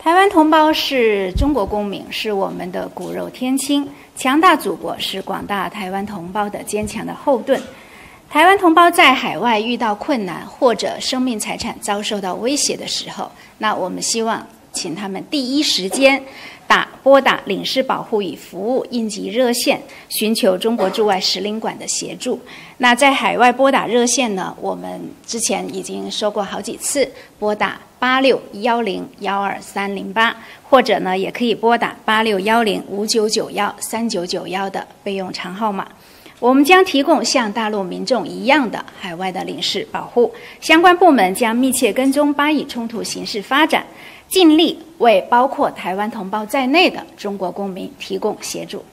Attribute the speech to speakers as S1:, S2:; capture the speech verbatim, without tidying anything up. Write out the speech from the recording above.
S1: 台湾同胞是中国公民，是我们的骨肉天亲。强大祖国是广大台湾同胞的坚强的后盾。台湾同胞在海外遇到困难或者生命财产遭受到威胁的时候，那我们希望请他们第一时间打拨打领事保护与服务应急热线，寻求中国驻外使领馆的协助。那在海外拨打热线呢，我们之前已经说过好几次，拨打八六幺零幺二三零八，或者呢也可以拨打八六幺零五九九幺三九九幺的备用长号码。我们将提供像大陆民众一样的海外的领事保护，相关部门将密切跟踪巴以冲突形势发展，尽力为包括台湾同胞在内的中国公民提供协助。